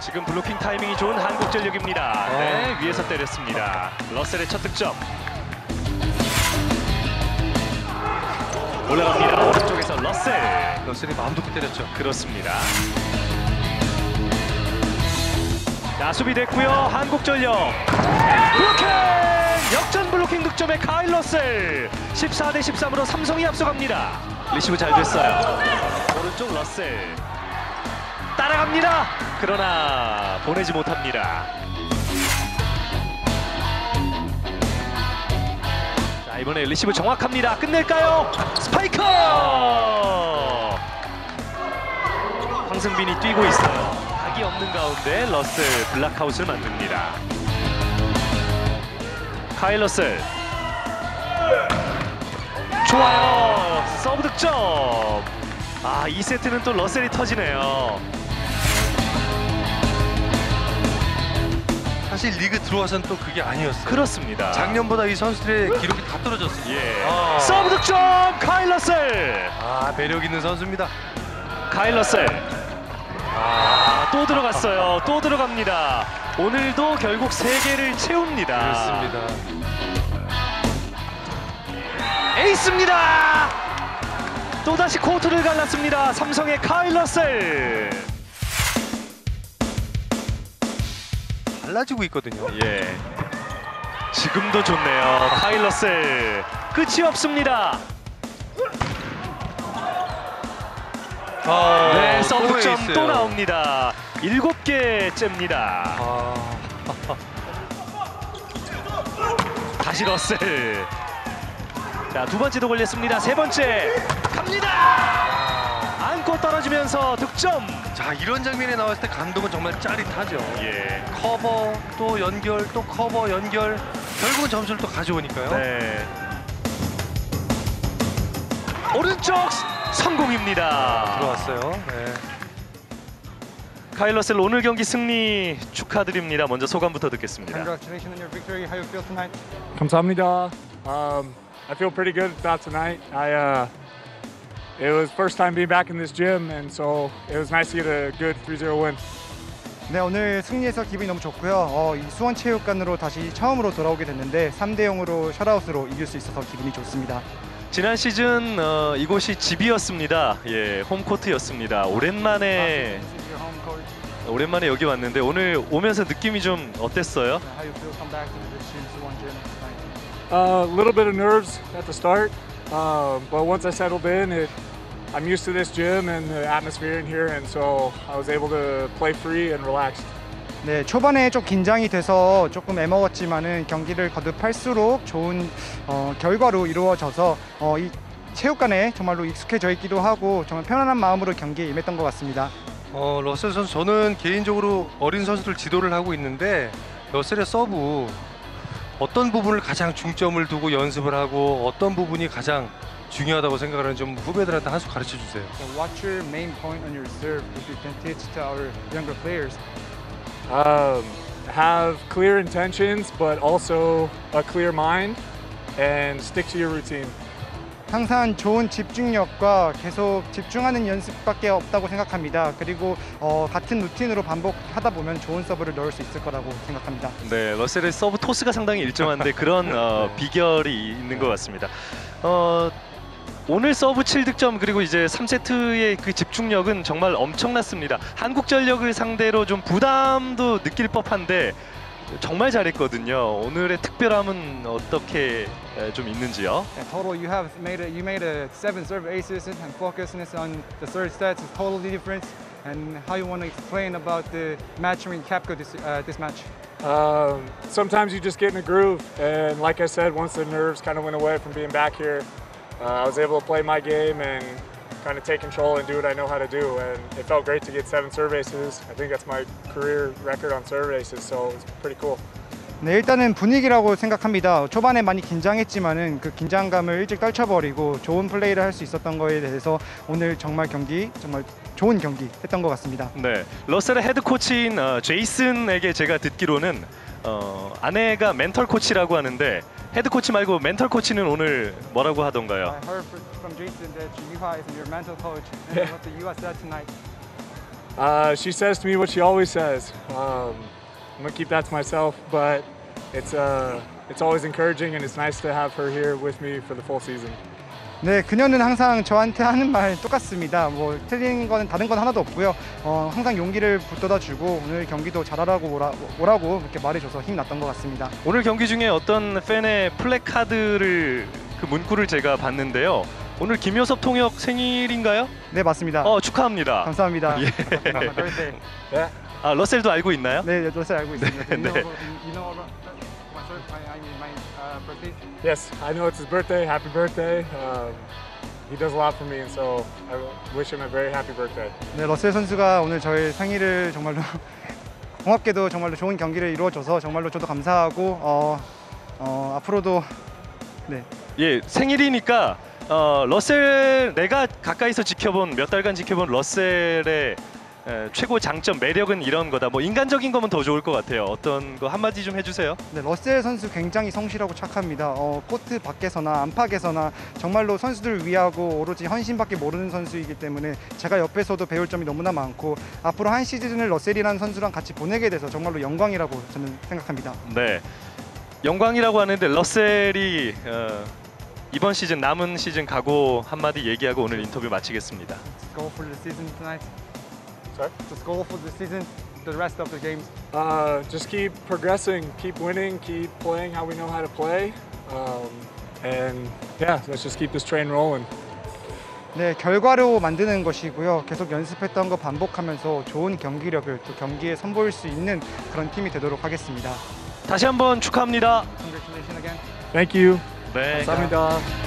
지금 블로킹 타이밍이 좋은 한국전력입니다. 네, 위에서 때렸습니다. 러셀의 첫 득점. 올라갑니다. 오른쪽에서 러셀이 마음 놓고 때렸죠. 그렇습니다. 자, 수비됐고요. 한국전력 블로킹! 역전 블로킹 득점의 카일 러셀. 14대 13으로 삼성이 앞서갑니다. 리시브 잘 됐어요. 오른쪽 러셀 따라갑니다. 그러나 보내지 못합니다. 자, 이번에 리시브 정확합니다. 끝낼까요? 스파이커! 황승빈이 뛰고 있어요. 각이 없는 가운데 러셀 블락아웃을 만듭니다. 카일 러셀 좋아요. 서브 득점. 아, 2세트는 또 러셀이 터지네요. 사실 리그 들어와서는 또 그게 아니었어요. 그렇습니다. 작년보다 이 선수들의 기록이 다 떨어졌어요. 예. 서브 득점 카일 러셀. 아, 매력 있는 선수입니다. 카일 러셀. 또 들어갔어요. 또 들어갑니다. 오늘도 결국 3개를 채웁니다. 그렇습니다. 에이스입니다. 또다시 코트를 갈랐습니다. 삼성의 카일 러셀. 달라지고 있거든요. 예. 지금도 좋네요. 카일 러셀. 끝이 없습니다. 네, 서브 득점 또 나옵니다. 7개째입니다. 다시 러셀. 자, 2번째도 걸렸습니다. 3번째 갑니다. 안고 떨어지면서 득점. 자, 이런 장면에 나왔을 때 감독은 정말 짜릿하죠. 예. 커버 또 연결 또 커버 연결, 결국은 점수를 또 가져오니까요. 네. 오른쪽 성공입니다. 들어왔어요. 네. 카일 러셀 오늘 경기 승리 축하드립니다. 먼저 소감부터 듣겠습니다. Congratulations on your victory. How you feel tonight? 감사합니다. I feel pretty good about tonight. It was first time being back in this gym, and so it was nice to get a good 3-0 win. 네, 오늘 승리해서 기분이 너무 좋고요. 이 수원체육관으로 다시 처음으로 돌아오게 됐는데 3대 0으로 셧아웃으로 이길 수 있어서 기분이 좋습니다. 지난 시즌 이곳이 집이었습니다. 예, 홈코트였습니다. 오랜만에 여기 왔는데 오늘 오면서 느낌이 좀 어땠어요? How you feel come back to this gym, Suwon gym tonight? A little bit of nerves at the start, but once I settled in, I'm used to this gym and the atmosphere in here, and so I was able to play free and relaxed. 네, 초반에 좀 긴장이 돼서 조금 애먹었지만은 경기를 거듭할수록 좋은 결과로 이루어져서 이 체육관에 정말로 익숙해져 있기도 하고 정말 편안한 마음으로 경기에 임했던 것 같습니다. 러셀 선수, 저는 개인적으로 어린 선수들 지도를 하고 있는데 러셀의 서브 어떤 부분을 가장 중점을 두고 연습을 하고 어떤 부분이 가장 중요하다고 생각하는 좀 후배들한테 한 수 가르쳐 주세요. So what's your main point on your serve if you can teach to our younger players? Have clear intentions, but also a clear mind, and stick to your routine. 항상 좋은 집중력과 계속 집중하는 연습밖에 없다고 생각합니다. 그리고 같은 루틴으로 반복하다 보면 좋은 서브를 넣을 수 있을 거라고 생각합니다. 네, 러셀의 서브 토스가 상당히 일정한데 그런 비결이 있는 것 같습니다. 오늘 서브 7득점 그리고 이제 3세트의 그 집중력은 정말 엄청났습니다. 한국전력을 상대로 좀 부담도 느낄 법한데 정말 잘했거든요. 오늘의 특별함은 어떻게 좀 있는지요? In total, you made a 7 serve aces and focusedness on the third stats is totally different. And how you want to explain about the match in Capco this match? Sometimes you just get in a groove, and like I said, once the nerves kind of went away from being back here, I was able to play my game and kind of take control and do what I know how to do, and it felt great to get 7 serve aces. I think that's my career record on serve aces, so it's pretty cool. 네, 일단은 분위기라고 생각합니다. 초반에 많이 긴장했지만은 그 긴장감을 일찍 떨쳐버리고 좋은 플레이를 할 수 있었던 거에 대해서 오늘 정말 좋은 경기 했던 것 같습니다. 네, 러셀의 헤드 코치인 제이슨에게 제가 듣기로는 아내가 멘털 코치라고 하는데 헤드 코치 말고 멘털 코치는 오늘 뭐라고 하던가요? I heard from Jason that Yuha is your mental coach and what the Yuha said tonight. She says to me what she always says. I'm gonna keep that to myself, but it's always encouraging and it's nice to have her here with me for the full season. 네, 그녀는 항상 저한테 하는 말 똑같습니다. 뭐 틀린 거는 다른 건 하나도 없고요. 항상 용기를 붙돋아 주고 오늘 경기도 잘하라고 오라고 이렇게 말해줘서 힘 났던 것 같습니다. 오늘 경기 중에 어떤 팬의 플래카드를 그 문구를 제가 봤는데요. 오늘 김효섭 통역 생일인가요? 네, 맞습니다. 축하합니다. 감사합니다. 예. Yeah. 아, 러셀도 알고 있나요? 네, 러셀 알고 있습니다. 네, 네. You know my birthday? Yes, I know it's his birthday. Happy birthday. He does a lot for me, and so I wish him a very happy birthday. 네, 러셀 선수가 오늘 저의 생일을 정말로 고맙게도 정말로 좋은 경기를 이루어줘서 정말로 저도 감사하고 앞으로도 네. 예, 생일이니까 러셀 내가 가까이서 지켜본 몇 달간 지켜본 러셀의 최고 장점 매력은 이런 거다. 뭐 인간적인 거면 더 좋을 것 같아요. 어떤 거 한마디 좀 해주세요. 네, 러셀 선수 굉장히 성실하고 착합니다. 코트 밖에서나 안팎에서나 정말로 선수들을 위하고 오로지 헌신밖에 모르는 선수이기 때문에 제가 옆에서도 배울 점이 너무나 많고 앞으로 한 시즌을 러셀이라는 선수랑 같이 보내게 돼서 정말로 영광이라고 저는 생각합니다. 네, 영광이라고 하는데 러셀이 이번 시즌 남은 시즌 각오 한마디 얘기하고 오늘 인터뷰 마치겠습니다. Let's go for the season tonight. Sorry? Let's go for the season, the rest of the games. Just keep progressing, keep winning, keep playing how we know how to play, and yeah, let's just keep this train rolling. 네, 결과로 만드는 것이고요. 계속 연습했던 거 반복하면서 좋은 경기력을 또 경기에 선보일 수 있는 그런 팀이 되도록 하겠습니다. 다시 한번 축하합니다. Congratulations again. Thank you. 네. 감사합니다.